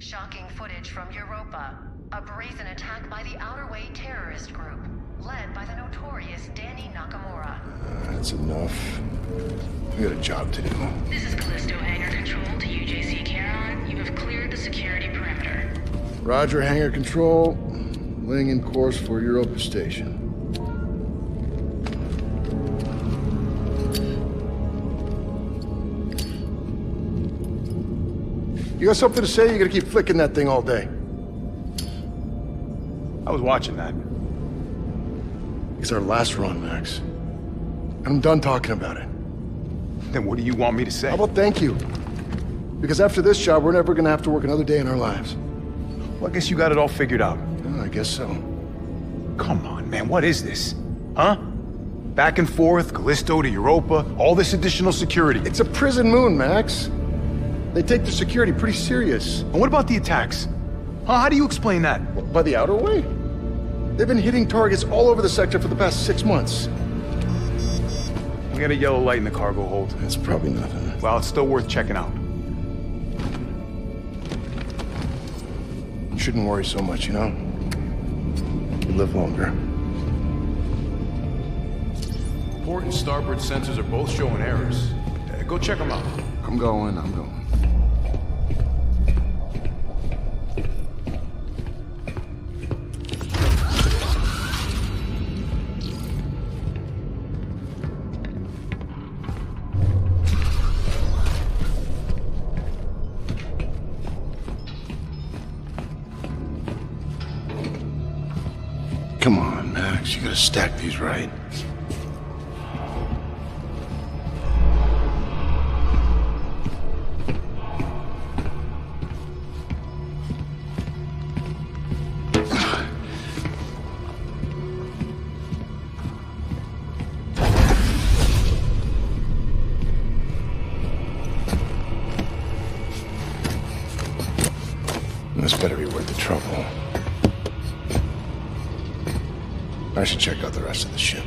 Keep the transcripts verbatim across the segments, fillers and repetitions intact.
Shocking footage from Europa. A brazen attack by the Outer Way terrorist group, led by the notorious Danny Nakamura. Uh, that's enough. We got a job to do. This is Callisto Hangar Control to U J C Charon. You have cleared the security perimeter. Roger, Hangar Control. Laying in course for Europa Station. You got something to say? You gotta keep flicking that thing all day. I was watching that. It's our last run, Max. And I'm done talking about it. Then what do you want me to say? How about thank you? Because after this job, we're never gonna have to work another day in our lives. Well, I guess you got it all figured out. Yeah, I guess so. Come on, man, what is this? Huh? Back and forth, Callisto to Europa, all this additional security. It's a prison moon, Max. They take the security pretty serious. And what about the attacks? Huh? How do you explain that? Well, by the Outer Way? They've been hitting targets all over the sector for the past six months. We got a yellow light in the cargo hold. That's probably nothing. Well, it's still worth checking out. You shouldn't worry so much, you know? You live longer. Port and starboard sensors are both showing errors. Uh, go check them out. I'm going, I'm going. Come on, Max, you gotta stack these right. This better be worth the trouble. I should check out the rest of the ship.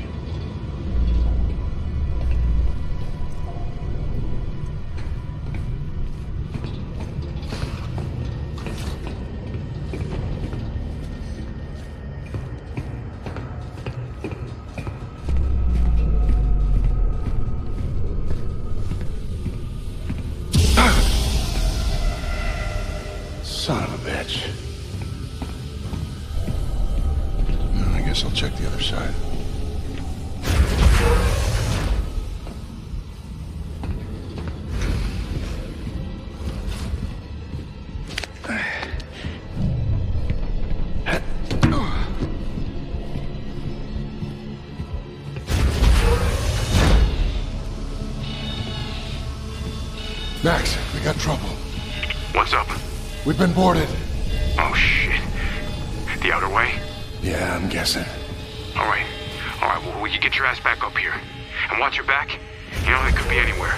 Son of a bitch. I guess I'll check the other side. Max, we got trouble. What's up? We've been boarded. Oh, shit. The Outer Way? Yeah, I'm guessing. All right. All right, well, will you get your ass back up here? And watch your back? You know, they could be anywhere.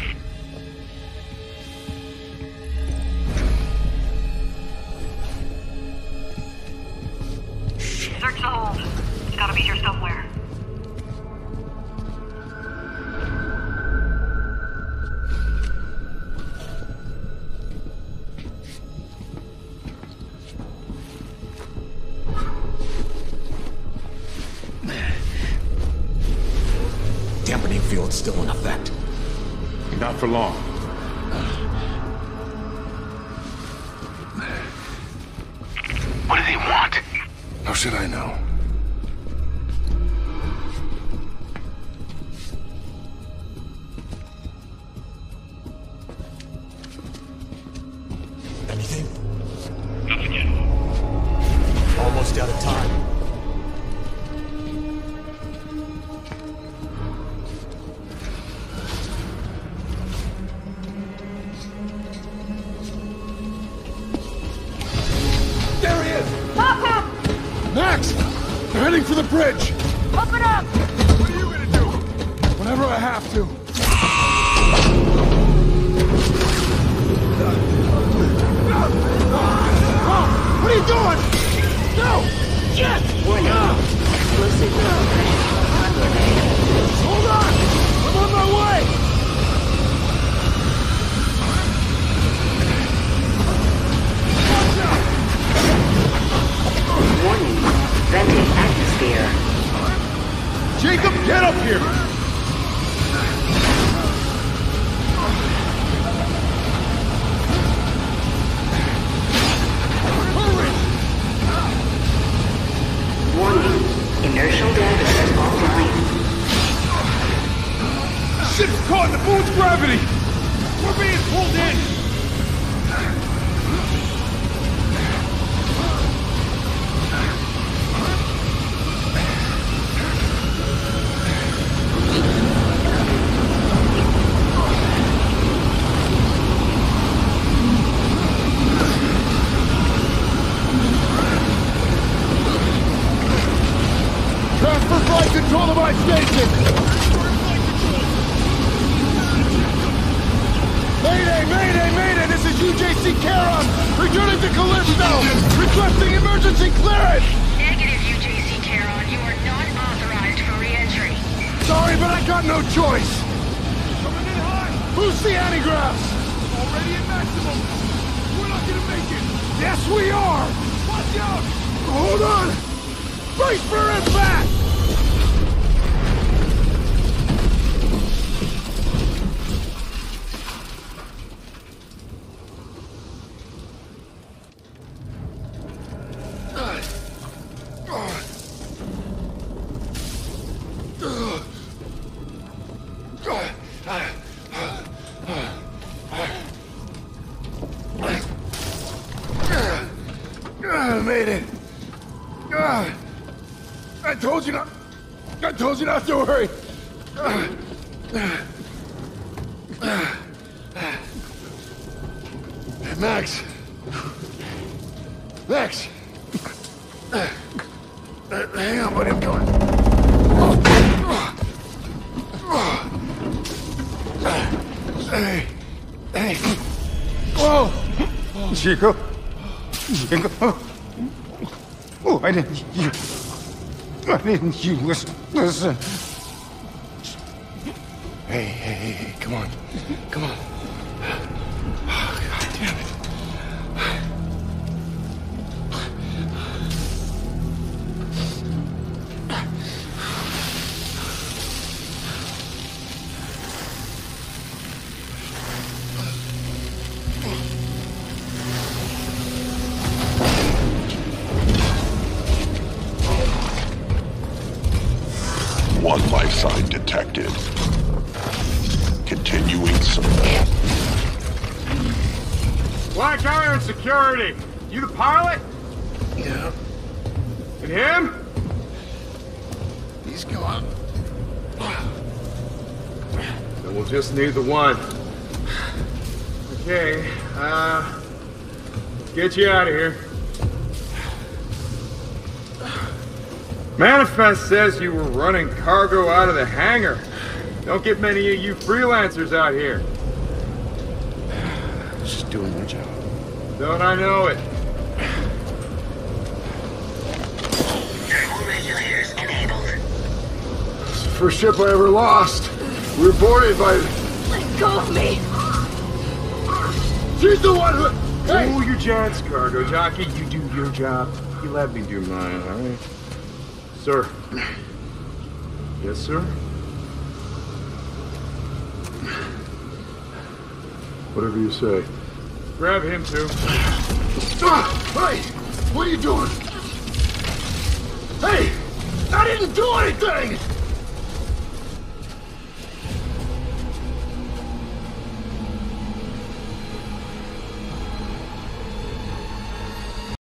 Search the hold. It's gotta be here somewhere. Dampening field's still in effect. Not for long. What do they want? How should I know? Anything? Nothing yet. Almost out of time. There he is! Max! They're heading for the bridge! Open up! What are you gonna do? Whenever I have to. Oh, what are you doing? No! Shit! Wait up! Hold on! I'm on my way! Jacob, get up here! Warning. Inertial damage offline. Ship's caught in the moon's gravity! We're being pulled in! Transfer flight control to my station! Mayday, mayday, mayday! This is U J C Charon! Returning to Calypso! Requesting emergency clearance! Negative, U J C Charon. You are not authorized for re-entry. Sorry, but I got no choice! Coming in hot! Who's the antigraphs? Already at maximum! We're not gonna make it! Yes, we are! Watch out! Hold on! Brace for impact! I made it. Ah, I told you not. I told you not to worry. Ah, ah, ah. Max. Max. Uh, hang on, buddy. I'm going. Hey. Hey. Whoa. Chico? Chico? Oh, I didn't... You... I didn't... You listen... Listen. Hey, hey, hey, hey, come on. Come on. Oh, God damn it. One life sign detected. Continuing search. Black Iron Security! You the pilot? Yeah, And him? he's gone. Then we'll just need the one. Okay, uh... let's get you out of here. Manifest says you were running cargo out of the hangar. Don't get many of you freelancers out here. Just doing my job. Don't I know it? Thermal regulators enabled. It's the first ship I ever lost. We were boarded by... Let go of me! She's the one who... Hey! Cool your jets, cargo jockey. You do your job. You let me do mine, all right? Sir. Yes, sir? Whatever you say. Grab him, too. Ah, hey! What are you doing? Hey! I didn't do anything!